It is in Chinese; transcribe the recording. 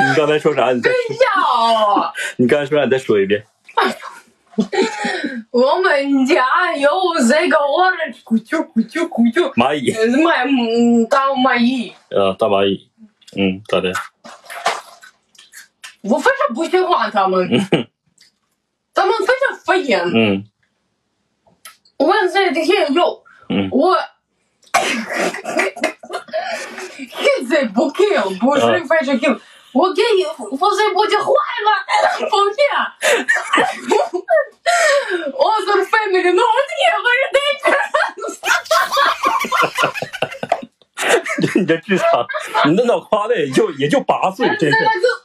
你刚才说啥？你再睡觉。 你刚才说啥？你再说一遍。 我们家有这个我的咕啾咕啾咕啾蚂蚁， 大蚂蚁。 大蚂蚁，咋的？ 我非常不喜欢他们，他们非常敷衍。我这天有，我一直不 kill， 不是非常 kill。我给你，我这不就坏了？抱歉，我是family no 你这智商，你的脑瓜子也就8岁，真是。